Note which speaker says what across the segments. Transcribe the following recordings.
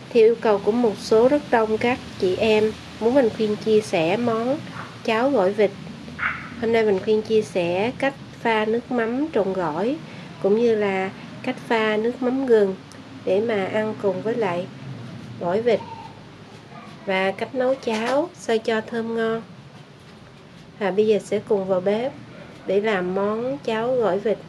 Speaker 1: Theo yêu cầu của một số rất đông các chị em muốn Huỳnh Khuyên chia sẻ món cháo gỏi vịt. Hôm nay Huỳnh Khuyên chia sẻ cách pha nước mắm trộn gỏi cũng như là cách pha nước mắm gừng để mà ăn cùng với lại gỏi vịt, và cách nấu cháo sao cho thơm ngon. Và bây giờ sẽ cùng vào bếp để làm món cháo gỏi vịt.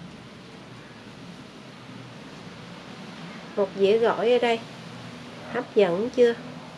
Speaker 1: Một dĩa gỏi ở đây, hấp dẫn chưa?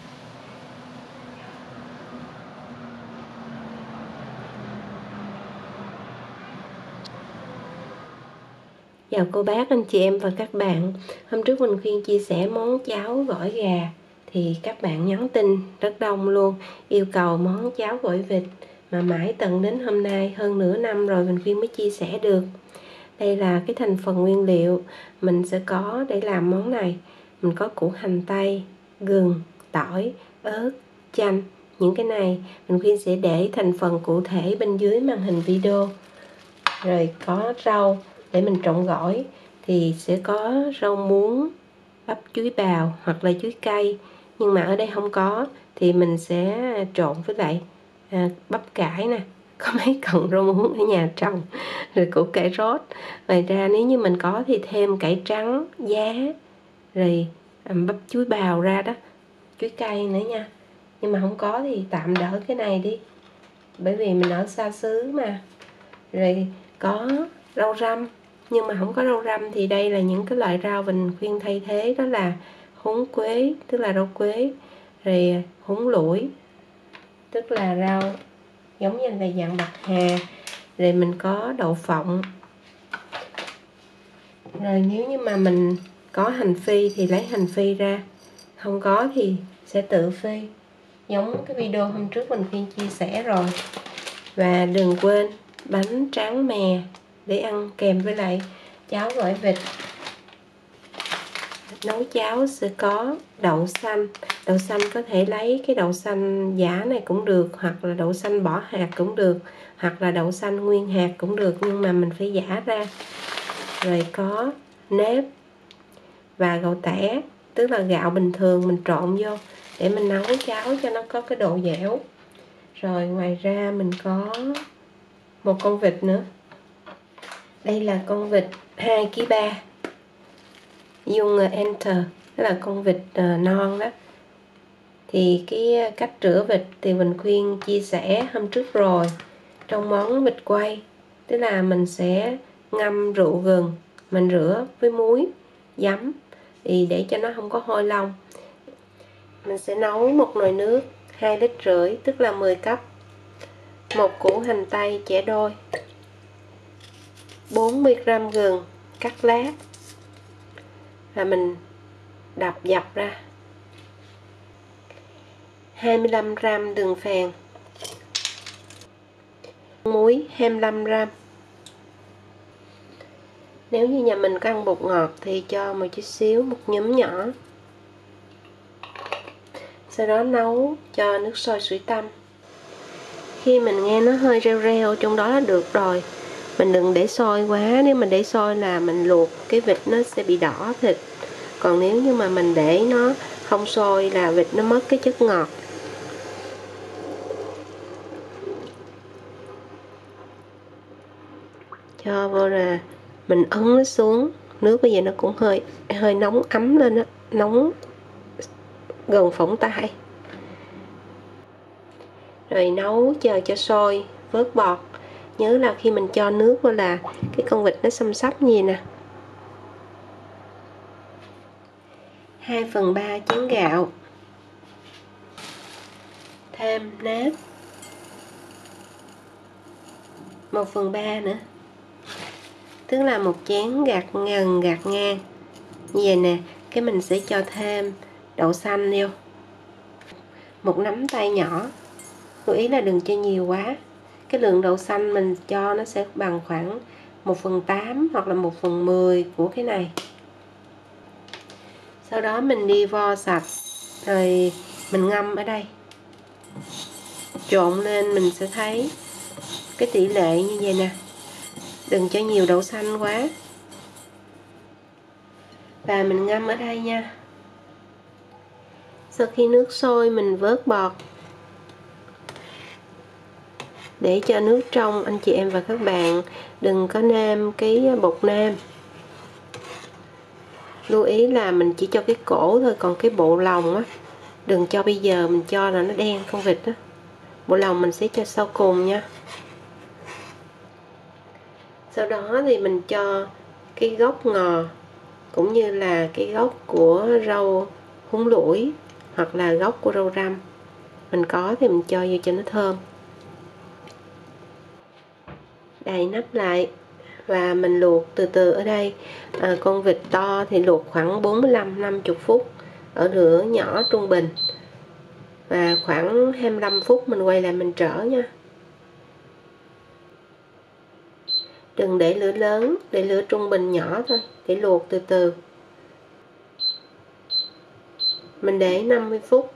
Speaker 1: Chào cô bác, anh chị em và các bạn. Hôm trước mình khuyên chia sẻ món cháo gỏi gà thì các bạn nhắn tin rất đông luôn, yêu cầu món cháo gỏi vịt, mà mãi tận đến hôm nay hơn nửa năm rồi mình khuyên mới chia sẻ được. Đây là cái thành phần nguyên liệu mình sẽ có để làm món này. Mình có củ hành tây, gừng, tỏi, ớt, chanh. Những cái này mình khuyên sẽ để thành phần cụ thể bên dưới màn hình video. Rồi có rau để mình trộn gỏi thì sẽ có rau muống, bắp chuối bào hoặc là chuối cây, nhưng mà ở đây không có thì mình sẽ trộn với lại bắp cải nè, có mấy cọng rau muống ở nhà trồng, rồi củ cải rốt. Ngoài ra nếu như mình có thì thêm cải trắng, giá, rồi bắp chuối bào ra đó, chuối cây nữa nha. Nhưng mà không có thì tạm đỡ cái này đi, bởi vì mình ở xa xứ mà. Rồi có rau răm, nhưng mà không có rau răm thì đây là những cái loại rau mình khuyên thay thế, đó là húng quế, tức là rau quế, rồi húng lủi, tức là rau giống như là dạng bạc hà, rồi mình có đậu phộng. Rồi nếu như mà mình có hành phi thì lấy hành phi ra, không có thì sẽ tự phi, giống cái video hôm trước mình khuyên chia sẻ rồi. Và đừng quên bánh tráng mè để ăn kèm với lại cháo gỏi vịt. Nấu cháo sẽ có đậu xanh. Đậu xanh có thể lấy cái đậu xanh giả này cũng được, hoặc là đậu xanh bỏ hạt cũng được, hoặc là đậu xanh nguyên hạt cũng được, nhưng mà mình phải giả ra. Rồi có nếp và gạo tẻ, tức là gạo bình thường mình trộn vô để mình nấu cháo cho nó có cái độ dẻo. Rồi ngoài ra mình có một con vịt nữa. Đây là con vịt 2,3 kg, dùng Enter, đó là con vịt non đó. Thì cái cách rửa vịt thì mình khuyên chia sẻ hôm trước rồi trong món vịt quay, tức là mình sẽ ngâm rượu gừng, mình rửa với muối, giấm thì để cho nó không có hôi lông. Mình sẽ nấu một nồi nước 2,5 lít, tức là 10 cốc. Một củ hành tây chẻ đôi, 40 g gừng cắt lát và mình đập dập ra, 25 g đường phèn, muối 25 g. Nếu như nhà mình có ăn bột ngọt thì cho một chút xíu, một nhúm nhỏ. Sau đó nấu cho nước sôi sủi tăm. Khi mình nghe nó hơi reo reo trong đó là được rồi. Mình đừng để sôi quá, nếu mình để sôi là mình luộc cái vịt nó sẽ bị đỏ thịt. Còn nếu như mà mình để nó không sôi là vịt nó mất cái chất ngọt. Cho vô là mình ấn nó xuống. Nước bây giờ nó cũng hơi nóng ấm lên đó, nóng gần phỏng tay. Rồi nấu chờ cho sôi, vớt bọt. Nhớ là khi mình cho nước vào là cái con vịt nó xăm xắp như vậy nè. 2/3 chén gạo, thêm nếp 1/3 nữa, tức là một chén gạt ngang như vậy nè. Cái mình sẽ cho thêm đậu xanh vô, một nắm tay nhỏ. Lưu ý là đừng cho nhiều quá. Cái lượng đậu xanh mình cho nó sẽ bằng khoảng 1/8 hoặc là 1/10 của cái này. Sau đó mình đi vo sạch, rồi mình ngâm ở đây. Trộn lên mình sẽ thấy cái tỷ lệ như vậy nè. Đừng cho nhiều đậu xanh quá. Và mình ngâm ở đây nha. Sau khi nước sôi mình vớt bọt để cho nước trong. Anh chị em và các bạn đừng có nêm cái bột nêm. Lưu ý là mình chỉ cho cái cổ thôi, còn cái bộ lòng á đừng cho bây giờ, mình cho là nó đen con vịt á. Bộ lòng mình sẽ cho sau cùng nha. Sau đó thì mình cho cái gốc ngò cũng như là cái gốc của rau húng lủi hoặc là gốc của rau răm. Mình có thì mình cho vô cho nó thơm. Đậy nắp lại và mình luộc từ từ ở đây. Con vịt to thì luộc khoảng 45-50 phút ở lửa nhỏ trung bình, và khoảng 25 phút mình quay lại mình trở nha. Đừng để lửa lớn, để lửa trung bình nhỏ thôi, để luộc từ từ. Mình để 50 phút.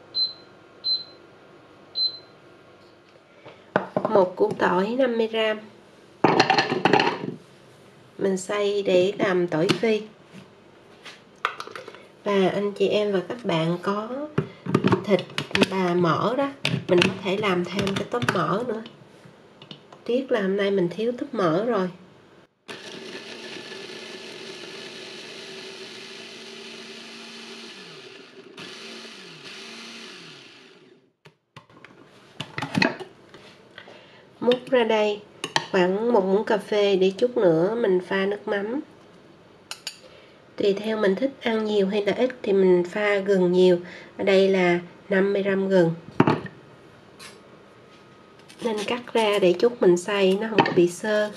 Speaker 1: Một củ tỏi 50g mình xay để làm tỏi phi. Và anh chị em và các bạn có thịt và mỡ đó, mình có thể làm thêm cái tóp mỡ nữa. Tiếc là hôm nay mình thiếu tóp mỡ rồi. Múc ra đây khoảng 1 muỗng cà phê, để chút nữa mình pha nước mắm. Tùy theo mình thích ăn nhiều hay là ít thì mình pha gừng nhiều. Ở đây là 50g gừng. Nên cắt ra để chút mình xay nó không có bị xơ.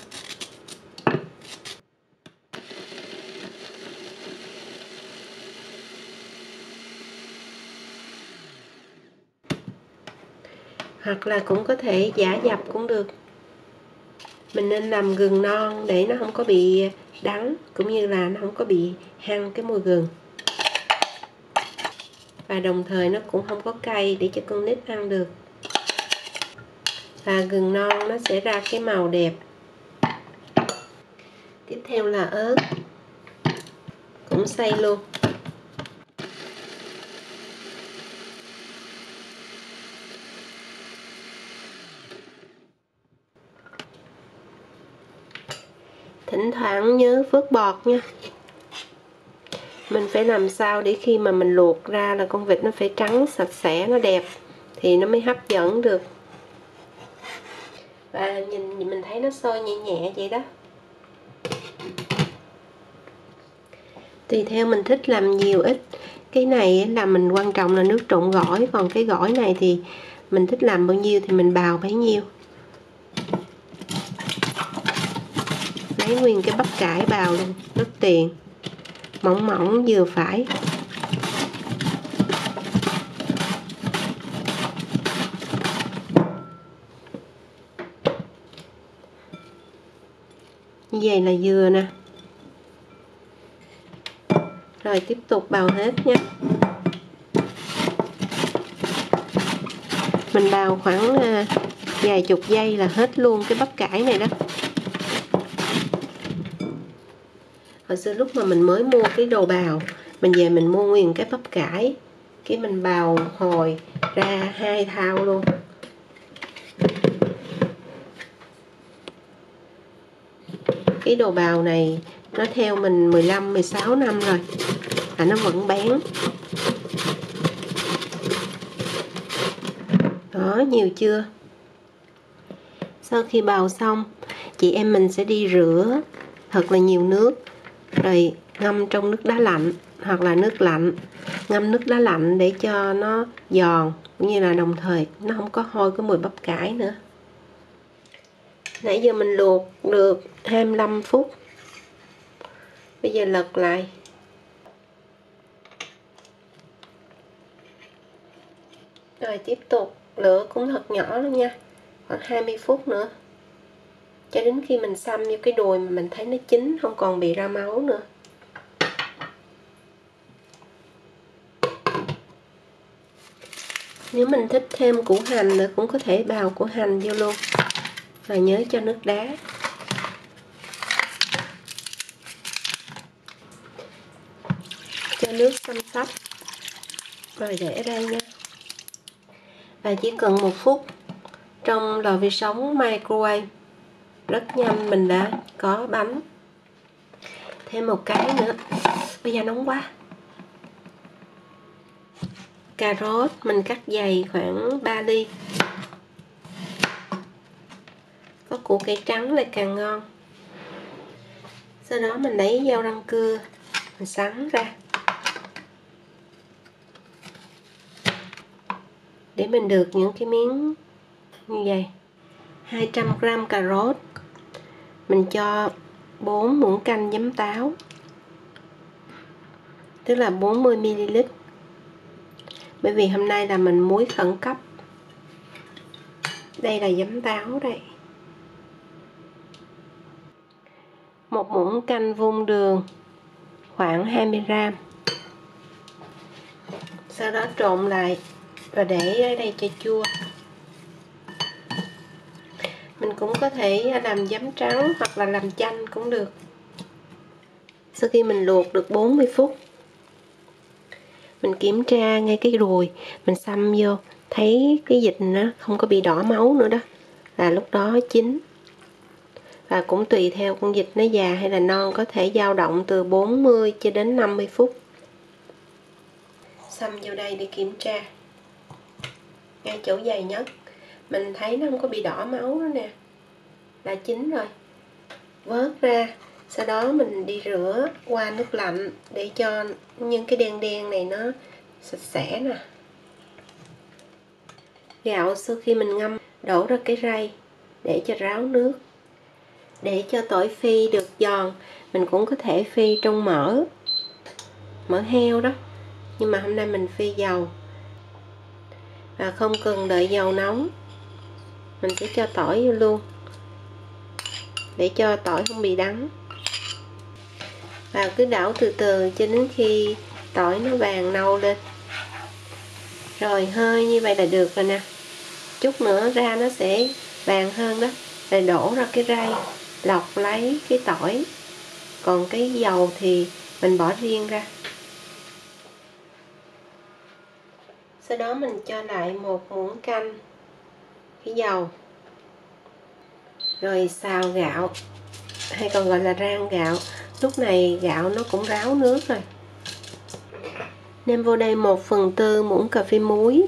Speaker 1: Hoặc là cũng có thể giả dập cũng được. Mình nên làm gừng non để nó không có bị đắng, cũng như là nó không có bị hăng cái mùi gừng. Và đồng thời nó cũng không có cay để cho con nít ăn được. Và gừng non nó sẽ ra cái màu đẹp. Tiếp theo là ớt, cũng xay luôn. Thỉnh thoảng nhớ vớt bọt nha. Mình phải làm sao để khi mà mình luộc ra là con vịt nó phải trắng sạch sẽ, nó đẹp thì nó mới hấp dẫn được. Và nhìn mình thấy nó sôi nhẹ nhẹ vậy đó. Tùy theo mình thích làm nhiều ít. Cái này là mình quan trọng là nước trộn gỏi, còn cái gỏi này thì mình thích làm bao nhiêu thì mình bào bấy nhiêu. Lấy nguyên cái bắp cải bào luôn, rất tiện. Mỏng mỏng vừa phải. Như vậy là vừa nè. Rồi tiếp tục bào hết nha. Mình bào khoảng vài chục giây là hết luôn cái bắp cải này đó. Hồi xưa lúc mà mình mới mua cái đồ bào, mình về mình mua nguyên cái bắp cải, cái mình bào hồi ra 2 thao luôn. Cái đồ bào này nó theo mình 15-16 năm rồi mà nó vẫn bán. Đó, nhiều chưa? Sau khi bào xong, chị em mình sẽ đi rửa thật là nhiều nước, rồi ngâm trong nước đá lạnh hoặc là nước lạnh. Ngâm nước đá lạnh để cho nó giòn, cũng như là đồng thời nó không có hôi cái mùi bắp cải nữa. Nãy giờ mình luộc được 25 phút. Bây giờ lật lại. Rồi tiếp tục, lửa cũng thật nhỏ luôn nha. Khoảng 20 phút nữa. Cho đến khi mình xăm vô cái đùi mà mình thấy nó chín, không còn bị ra máu nữa. Nếu mình thích thêm củ hành nữa cũng có thể bào củ hành vô luôn. Và nhớ cho nước đá. Cho nước xăm xắp. Rồi để ở đây nha. Và chỉ cần 1 phút trong lò vi sóng microwave, rất nhanh mình đã có bánh. Thêm một cái nữa, bây giờ nóng quá. Cà rốt mình cắt dày khoảng 3 ly. Có củ cải trắng lại càng ngon. Sau đó mình lấy dao rang cưa, mình sắn ra để mình được những cái miếng như vậy. 200g cà rốt, mình cho 4 muỗng canh giấm táo, tức là 40ml. Bởi vì hôm nay là mình muối khẩn cấp. Đây là giấm táo đây. 1 muỗng canh vung đường khoảng 20g. Sau đó trộn lại và để ở đây cho chua. Mình cũng có thể làm giấm trắng hoặc là làm chanh cũng được. Sau khi mình luộc được 40 phút, mình kiểm tra ngay cái ruồi, mình xăm vô, thấy cái vịt nó không có bị đỏ máu nữa đó, là lúc đó chín. Và cũng tùy theo con vịt nó già hay là non, có thể dao động từ 40 cho đến 50 phút. Xăm vô đây để kiểm tra ngay chỗ dày nhất, mình thấy nó không có bị đỏ máu nữa nè, là chín rồi. Vớt ra, sau đó mình đi rửa qua nước lạnh để cho những cái đen đen này nó sạch sẽ nè. Gạo sau khi mình ngâm, đổ ra cái rây để cho ráo nước. Để cho tỏi phi được giòn, mình cũng có thể phi trong mỡ heo đó, nhưng mà hôm nay mình phi dầu. Và không cần đợi dầu nóng, mình sẽ cho tỏi vô luôn để cho tỏi không bị đắng. Và cứ đảo từ từ cho đến khi tỏi nó vàng nâu lên. Rồi hơi như vậy là được rồi nè. Chút nữa ra nó sẽ vàng hơn đó. Rồi đổ ra cái rây, lọc lấy cái tỏi, còn cái dầu thì mình bỏ riêng ra. Sau đó mình cho lại 1 muỗng canh cái dầu. Rồi xào gạo, hay còn gọi là rang gạo. Lúc này gạo nó cũng ráo nước rồi. Nêm vô đây 1/4 muỗng cà phê muối,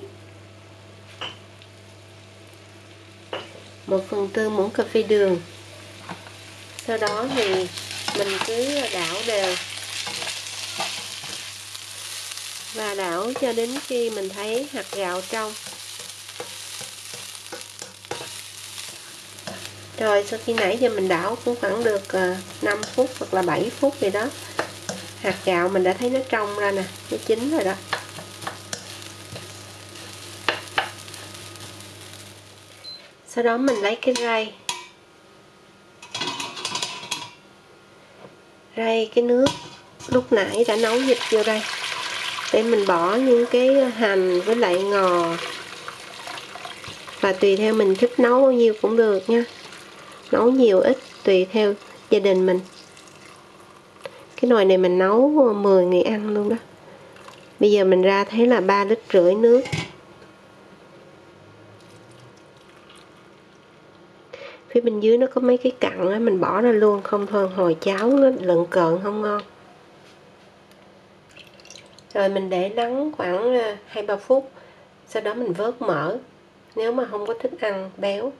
Speaker 1: 1/4 muỗng cà phê đường. Sau đó thì mình cứ đảo đều và đảo cho đến khi mình thấy hạt gạo trong. Rồi sau khi nãy giờ mình đảo cũng khoảng được 5 phút hoặc là 7 phút gì đó, hạt gạo mình đã thấy nó trong ra nè, nó chín rồi đó. Sau đó mình lấy cái rây cái nước lúc nãy đã nấu vịt vô đây, để mình bỏ những cái hành với lại ngò, và tùy theo mình thích nấu bao nhiêu cũng được nha, nấu nhiều ít tùy theo gia đình mình. Cái nồi này mình nấu 10 người ăn luôn đó. Bây giờ mình ra thấy là 3,5 lít nước. Phía bên dưới nó có mấy cái cặn á, mình bỏ ra luôn, không thôi hồi cháo nó lợn cợn không ngon. Rồi mình để nắng khoảng 2-3 phút. Sau đó mình vớt mỡ, nếu mà không có thích ăn béo.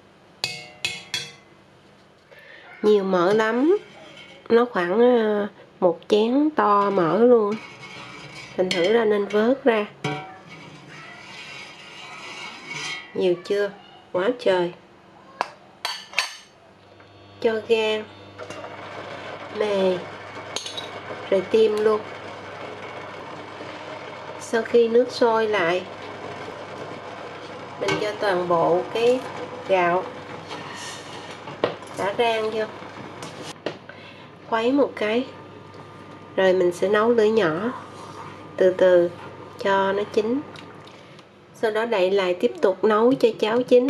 Speaker 1: Nhiều mỡ lắm, nó khoảng 1 chén to mỡ luôn. Thành thử ra nên vớt ra. Nhiều chưa? Quá trời. Cho gan, mề, rồi tim luôn. Sau khi nước sôi lại, mình cho toàn bộ cái gạo đã rang vô, khuấy một cái, rồi mình sẽ nấu lửa nhỏ từ từ cho nó chín. Sau đó đậy lại tiếp tục nấu cho cháo chín.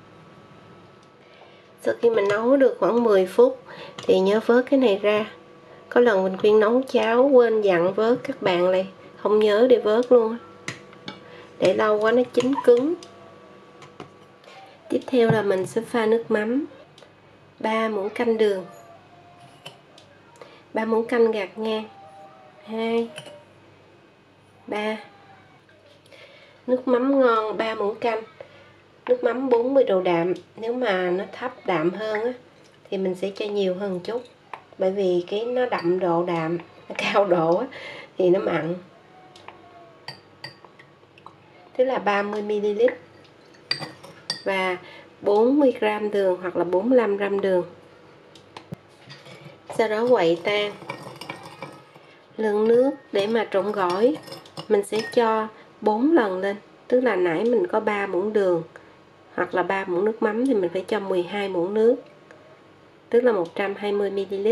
Speaker 1: Sau khi mình nấu được khoảng 10 phút thì nhớ vớt cái này ra. Có lần mình khuyên nấu cháo quên dặn vớt các bạn lại không nhớ để vớt luôn. để lâu quá nó chín cứng. Tiếp theo là mình sẽ pha nước mắm, 3 muỗng canh đường, 3 muỗng canh gạt ngang, 2, 3. Nước mắm ngon 3 muỗng canh. Nước mắm 40 độ đạm, nếu mà nó thấp đạm hơn á, thì mình sẽ cho nhiều hơn một chút. Bởi vì cái nó đậm độ đạm, nó cao độ á, thì nó mặn. Tức là 30 ml. Và 40 g đường hoặc là 45 g đường. Sau đó quậy tan. Lượng nước để mà trộn gỏi mình sẽ cho 4 lần lên. Tức là nãy mình có 3 muỗng đường hoặc là 3 muỗng nước mắm thì mình phải cho 12 muỗng nước. Tức là 120 ml.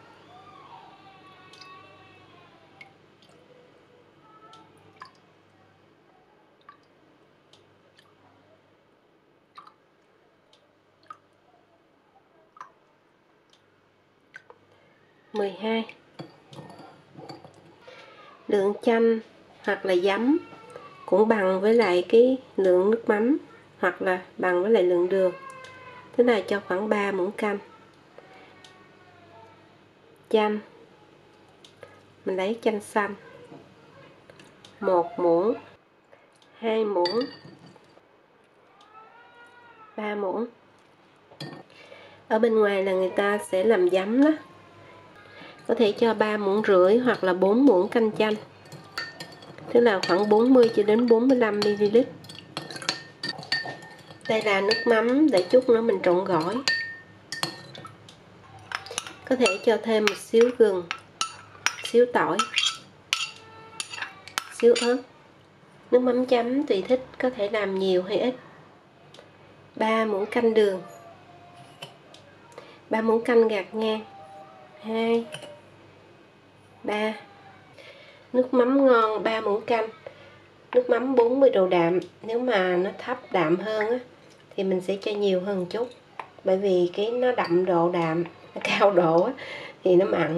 Speaker 1: Lượng chanh hoặc là giấm cũng bằng với lại cái lượng nước mắm hoặc là bằng với lại lượng đường. Tức là cho khoảng 3 muỗng canh. Chanh mình lấy chanh xanh 1 muỗng, 2 muỗng, 3 muỗng. Ở bên ngoài là người ta sẽ làm giấm đó, có thể cho 3 muỗng rưỡi hoặc là 4 muỗng canh chanh, tức là khoảng 40 cho đến 45 ml. Đây là nước mắm, để chút nữa mình trộn gỏi. Có thể cho thêm một xíu gừng, xíu tỏi, xíu ớt. Nước mắm chấm tùy thích, có thể làm nhiều hay ít. 3 muỗng canh đường, 3 muỗng canh gạt ngang, 2, 3. Nước mắm ngon 3 muỗng canh. Nước mắm 40 độ đạm, nếu mà nó thấp đạm hơn á, thì mình sẽ cho nhiều hơn một chút. Bởi vì cái nó đậm độ đạm, nó cao độ á, thì nó mặn.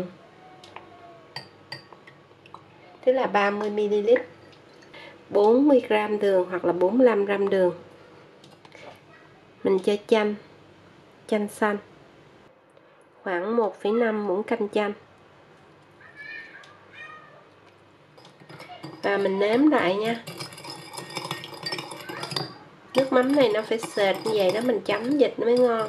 Speaker 1: Tức là 30 ml. 40 g đường hoặc là 45 g đường. Mình cho chanh xanh khoảng 1,5 muỗng canh chanh. Và mình nếm lại nha. Nước mắm này nó phải sệt như vậy đó, mình chấm vịt nó mới ngon.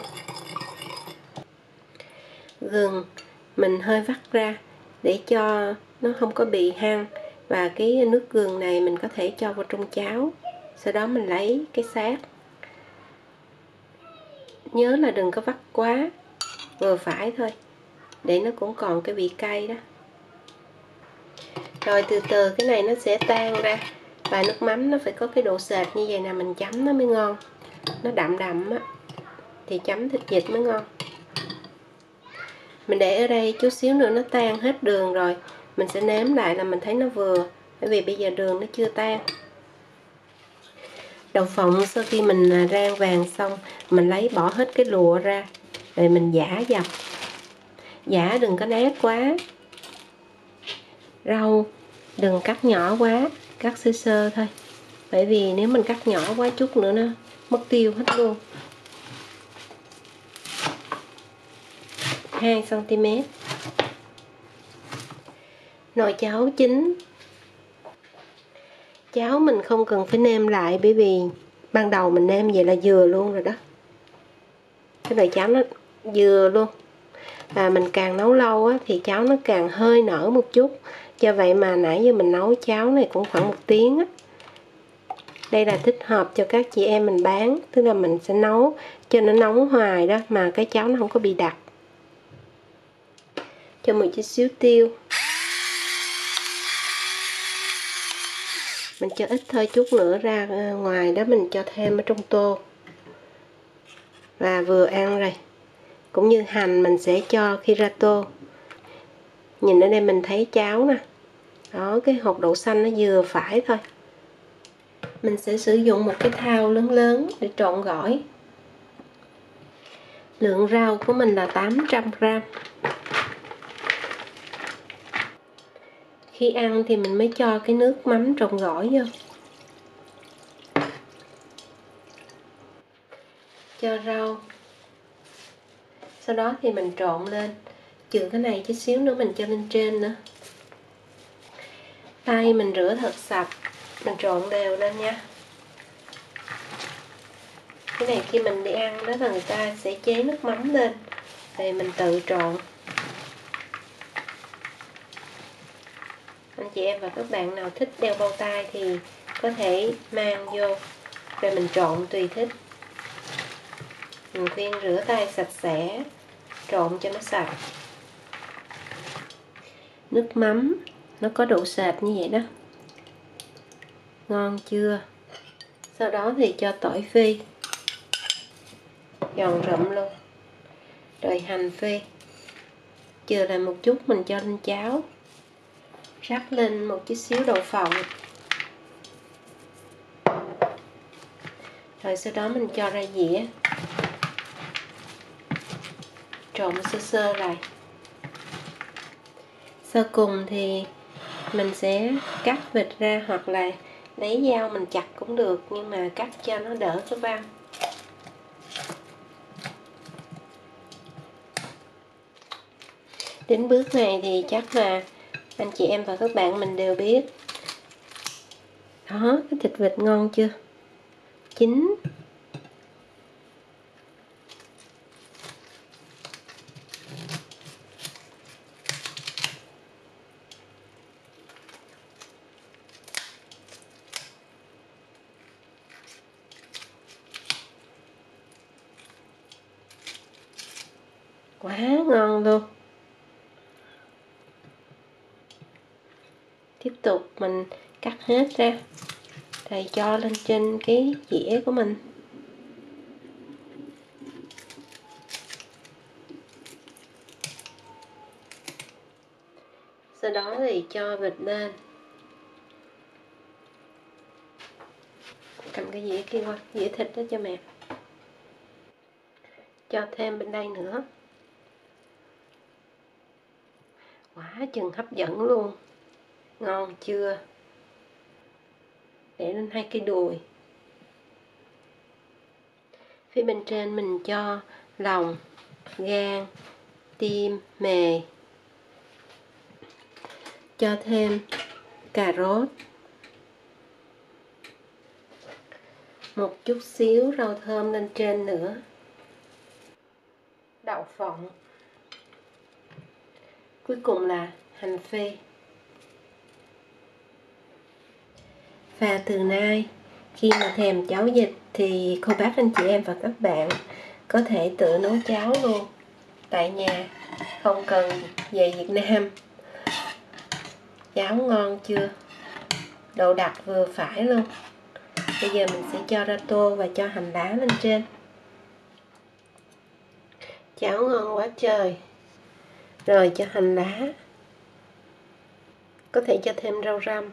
Speaker 1: Gừng mình hơi vắt ra để cho nó không có bị hăng. Và cái nước gừng này mình có thể cho vào trong cháo. Sau đó mình lấy cái xác. Nhớ là đừng có vắt quá, vừa phải thôi, để nó cũng còn cái vị cay đó. Rồi từ từ cái này nó sẽ tan ra. Và nước mắm nó phải có cái độ sệt như vậy nè, mình chấm nó mới ngon. Nó đậm đậm á, thì chấm thịt vịt mới ngon. Mình để ở đây chút xíu nữa nó tan hết đường rồi, mình sẽ nếm lại là mình thấy nó vừa. Bởi vì bây giờ đường nó chưa tan. Đậu phộng sau khi mình rang vàng xong, mình lấy bỏ hết cái lụa ra, rồi mình giã dập. Giã đừng có nát quá. Rau đừng cắt nhỏ quá, cắt sơ sơ thôi. Bởi vì nếu mình cắt nhỏ quá chút nữa nó mất tiêu hết luôn. 2 cm. Nồi cháo chín. Cháo mình không cần phải nêm lại, bởi vì ban đầu mình nêm vậy là vừa luôn rồi đó. Cái nồi cháo nó vừa luôn. Và mình càng nấu lâu á, thì cháo nó càng hơi nở một chút. Do vậy mà nãy giờ mình nấu cháo này cũng khoảng 1 tiếng á. Đây là thích hợp cho các chị em mình bán. Tức là mình sẽ nấu cho nó nóng hoài đó, mà cái cháo nó không có bị đặc. Cho một chút xíu tiêu. Mình cho ít thôi, chút nữa ra ngoài đó mình cho thêm ở trong tô. Và vừa ăn rồi. Cũng như hành mình sẽ cho khi ra tô. Nhìn ở đây mình thấy cháo nè. Đó, cái hột đậu xanh nó vừa phải thôi. Mình sẽ sử dụng một cái thau lớn lớn để trộn gỏi. Lượng rau của mình là 800 g. Khi ăn thì mình mới cho cái nước mắm trộn gỏi vô. cho rau. Sau đó thì mình trộn lên, trừ cái này chút xíu nữa mình cho lên trên nữa. Tay mình rửa thật sạch, mình trộn đều lên nha. Cái này khi mình đi ăn đó là người ta sẽ chế nước mắm lên, thì mình tự trộn. Anh chị em và các bạn nào thích đeo bao tay thì có thể mang vô, rồi mình trộn tùy thích. Mình khuyên rửa tay sạch sẽ, trộn cho nó sạch. Nước mắm nó có độ sệt như vậy đó, ngon chưa? Sau đó thì cho tỏi phi, giòn rụm luôn, rồi hành phi. Chừa lại một chút mình cho lên cháo, rắc lên một chút xíu đậu phộng, rồi sau đó mình cho ra dĩa, trộn sơ sơ lại. Sau cùng thì mình sẽ cắt vịt ra, hoặc là lấy dao mình chặt cũng được, nhưng mà cắt cho nó đỡ cái văng. Đến bước này thì chắc là anh chị em và các bạn mình đều biết. Đó, cái thịt vịt ngon chưa? Chín. Quá ngon luôn. Tiếp tục mình cắt hết ra, rồi cho lên trên cái dĩa của mình. Sau đó thì cho vịt lên. Cầm cái dĩa kia qua, dĩa thịt đó cho mẹ. Cho thêm bên đây nữa. Quá chừng hấp dẫn luôn. Ngon chưa? Để lên 2 cái đùi. Phía bên trên mình cho lòng, gan, tim, mề. Cho thêm cà rốt, một chút xíu rau thơm lên trên nữa, đậu phộng, cuối cùng là hành phi. Và từ nay khi mà thèm cháo vịt thì cô bác anh chị em và các bạn có thể tự nấu cháo luôn tại nhà, không cần về Việt Nam. Cháo ngon chưa? Độ đặc vừa phải luôn. Bây giờ mình sẽ cho ra tô và cho hành lá lên trên. Cháo ngon quá trời. Rồi cho hành lá, có thể cho thêm rau răm,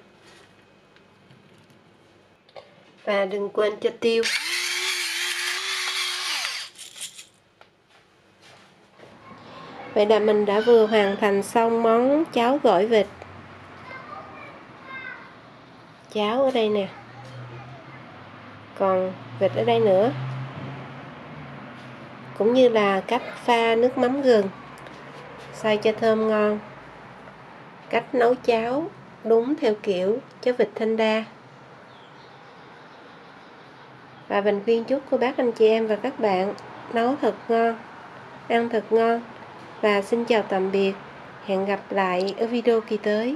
Speaker 1: và đừng quên cho tiêu. Vậy là mình đã vừa hoàn thành xong món cháo gỏi vịt. Cháo ở đây nè, còn vịt ở đây nữa, cũng như là cách pha nước mắm gừng xay cho thơm ngon, cách nấu cháo đúng theo kiểu cháo vịt Thanh Đa. Và mình khuyên chúc cô bác anh chị em và các bạn nấu thật ngon, ăn thật ngon. Và xin chào tạm biệt, hẹn gặp lại ở video kỳ tới.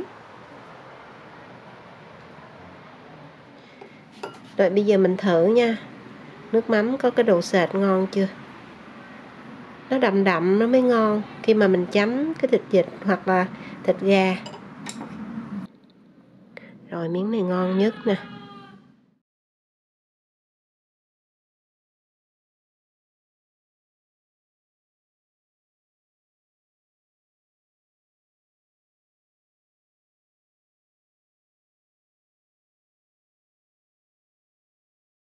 Speaker 1: Rồi bây giờ mình thử nha. Nước mắm có cái độ sệt ngon chưa? Nó đậm đậm nó mới ngon khi mà mình chấm cái thịt vịt hoặc là thịt gà. Rồi miếng này ngon nhất nè.